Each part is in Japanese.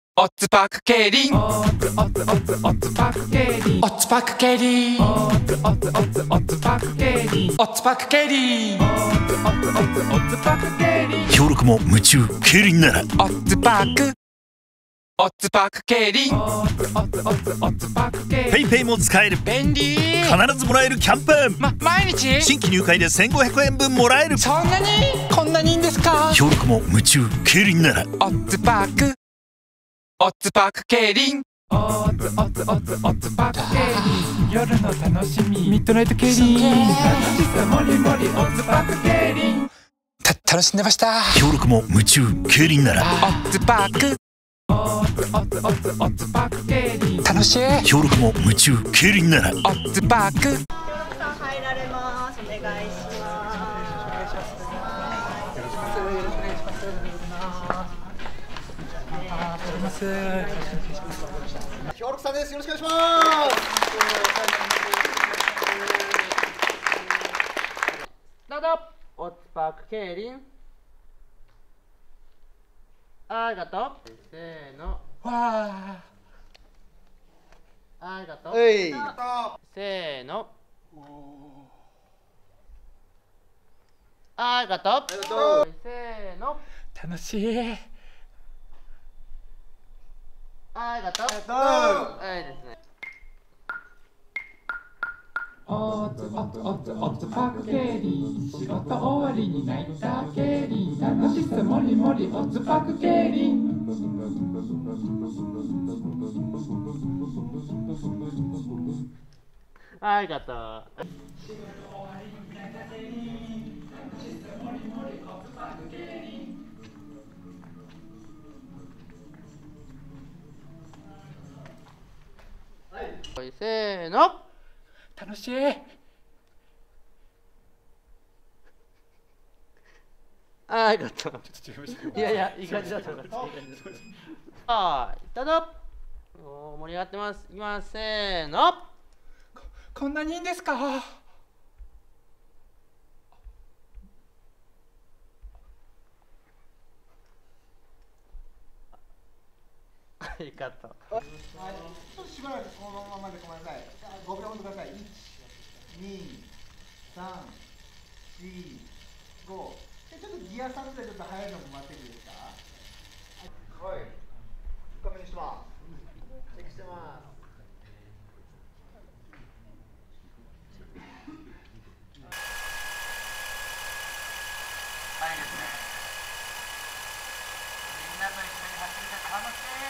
オッズパク競輪オッズパク競輪オッズパク競輪オッズパク競輪オッズパク競輪オッズパク競輪協力も夢中競輪ならオッズパク競輪オッズパク競輪ペイペイも使える便利必ずもらえるキャンペーン毎日新規入会で1500円分もらえるそんなにこんなにいいんですか協力も夢中競輪ならオッズパク競輪オッズパク競輪夜の楽しみミッドナイト競輪楽しさもりもりオッズパク競輪楽しんでました協力も夢中競輪ならオッズパク競輪楽しい協力も夢中競輪ならオッズパクさん入られます。お願いします。 協力さんです。よろしくお願いします。 どうぞ。オッズパーク競輪。ありがとう。せーの。 わありがとう。せーの。ありがとう。せーの。 ー楽しいありがとう。はいですね。 オッズパク競輪仕事終わりに泣いた競輪楽しさもりもりオッズパク競輪ありがとう。せーの。 楽しいありがとう。いやいや、いい感じだと思います。はい、どうぞ。盛り上がってます。いきます。せーの。 こんなにいいんですかありがとう。 ちょっとしばらくこのままでごめんなさい。5秒ほどください。1、2、3、4、5。ちょっとギア3ぐらいちょっと速いのも待っていいですか。はい。深めにしてます。チェックしてます。 はいですね。みんなと一緒に走ると楽しい。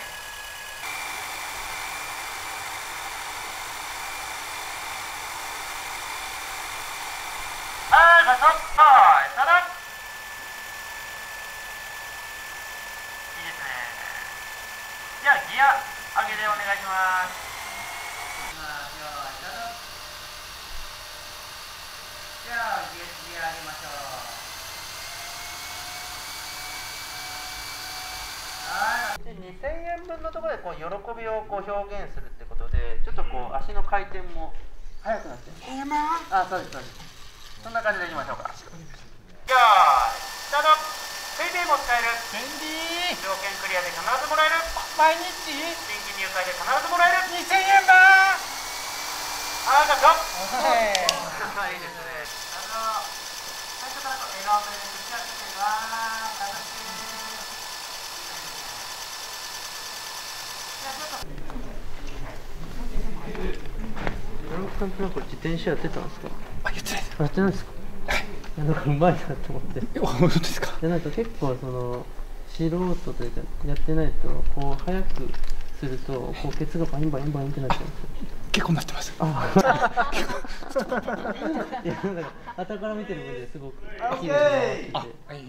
ありがとう。はい、ただ。いいですね。じゃあギア上げでお願いします。じゃあギア上げましょう。で2000円分のところでこう喜びをこう表現するってことで、ちょっとこう足の回転も速くなってる。あ、そうですそうです。そんな感じでいきましょうか。じゃあスタート。ペイペイも使える。 便利条件クリアで必ずもらえる。 毎日新規入会で必ずもらえる。 2000円だありがとう。 はいいいですね。最初から笑顔で口開けて楽しい。山本さんってなんか自転車やってたんですか？ あ、言ってないやってないですか？なんかうまいなと思って。 本当ですかいやなんか結構その素人というかやってないとこう早くするとこうケツがバインバインバインってなっちゃうんですよ。 結構なってますあいやなんか傍から見てる分ですごく綺麗に回ってて。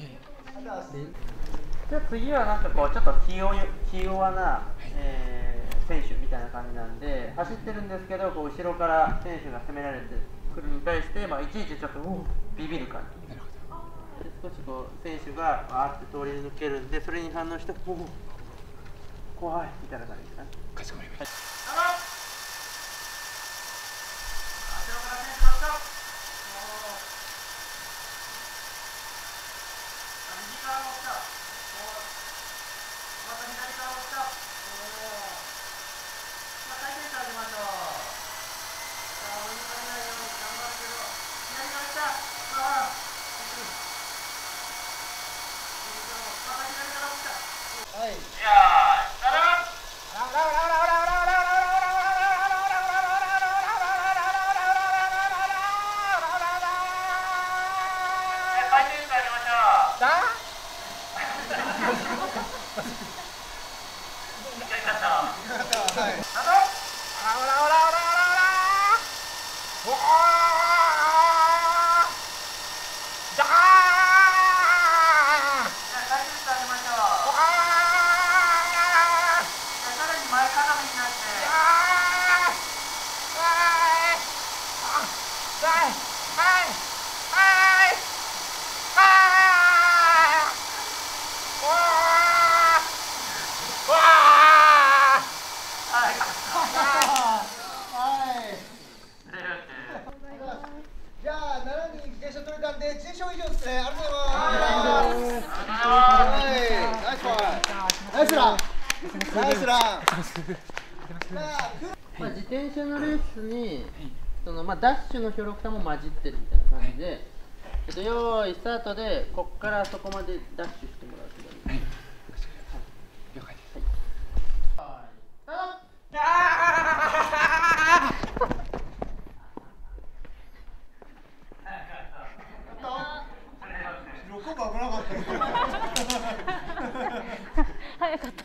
じゃあ次はなんかこうちょっと気弱な、選手みたいな感じなんで走ってるんですけどこう後ろから選手が攻められてくるに対して、いちいちちょっとビビる感じで少しこう選手がわーって通り抜けるんでそれに反応して怖いみたいな感じですかね。 かしこまりました後ろから選手が来た。右側も来た。また左側も来た。 じゃあ7人自転車取れたんで自転車以上ですね。ありがとうございます。ナイスファイ。ナイスラン。ナイスラン。 まあ、自転車のレースにダッシュのひょろくたも混じってるみたいな感じで、用意スタートでこっからそこまでダッシュしてもらうといい。 了解です。 6個危なかったけど。 早かった。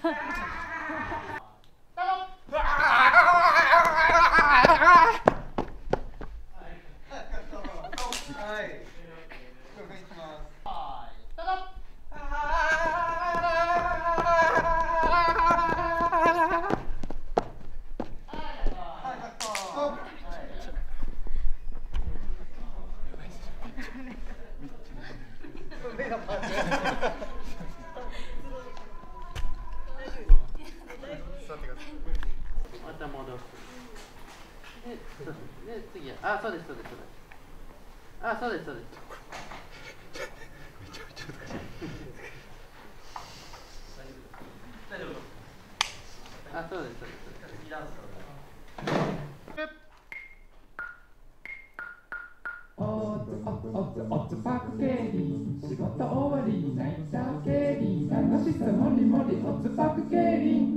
また戻す。で、次は、あ、そうです、そうです、そうです。あ、そうです、そうです。あ、そうです、そうです。 おつぱく競輪仕事終わりにナイター競輪楽しさもりもりおつぱく競輪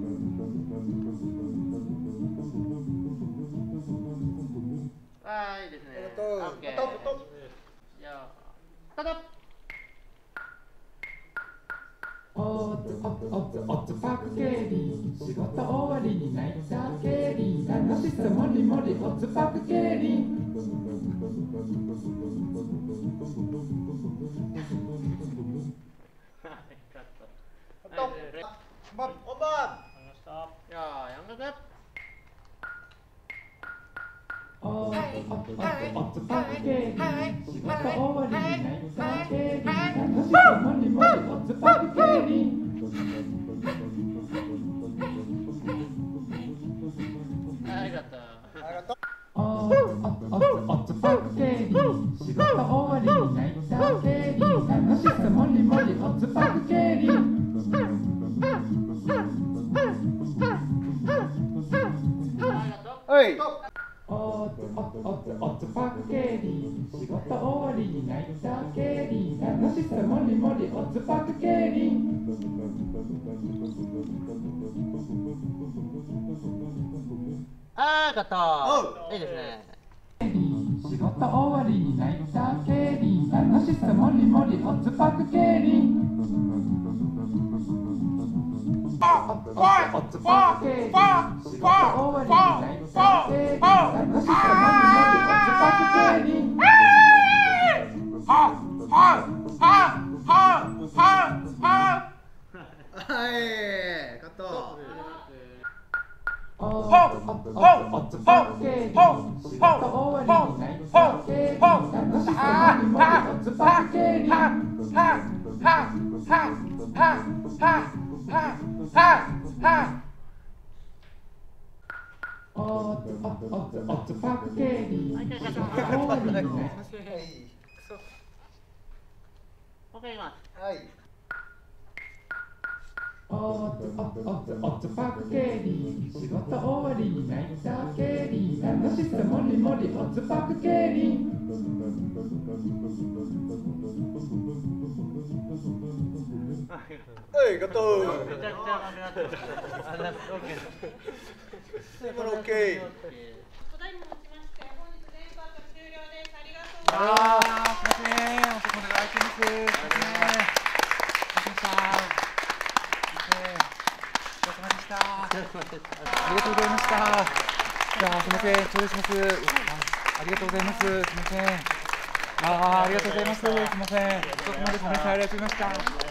いいですね。 オッケー。 じゃあ、スタート。 おつぱく競輪仕事終わりにナイター競輪楽しさもりもりおつぱく競輪本番。 じゃあ、4角。 おつぱく競輪仕事終わりにナイター競輪楽しさもりもりおつぱく競輪ありがとう。 おつぱく競輪仕事終わりにナイター競輪楽しさもりもりおつぱく競輪はい。 おつぱく競輪仕事終わりにナイター競輪楽しさもりもりおつぱく競輪あー、勝った。いいですね。 仕事終わりにナイター競輪楽しさもりもりおつぱく競輪おつぱく競輪仕事終わりにナイター競輪楽しさもりもりおつぱく競輪はい。カット。 おつぱく競輪仕事終わりにナイター競輪楽しさもりもりおつぱく競輪おつぱく競輪仕事終わりにナイターもう一回いきます。 はい。 おつぱく競輪仕事終わりにナイター競輪楽しさもりもりおつぱく競輪はいガトーめちゃくちゃ甘くなってます。 今の OK。 ただいまもちまして本日全パート終了です。ありがとうあー、すみません。遅くまでご来店です。すみません。お疲れ様でした。ありがとうございました。じゃあ、すみません。頂戴します。ありがとうございます。すみません。ありがとうございます。すみません。遅くまでごめんなさい。ありがとうございました。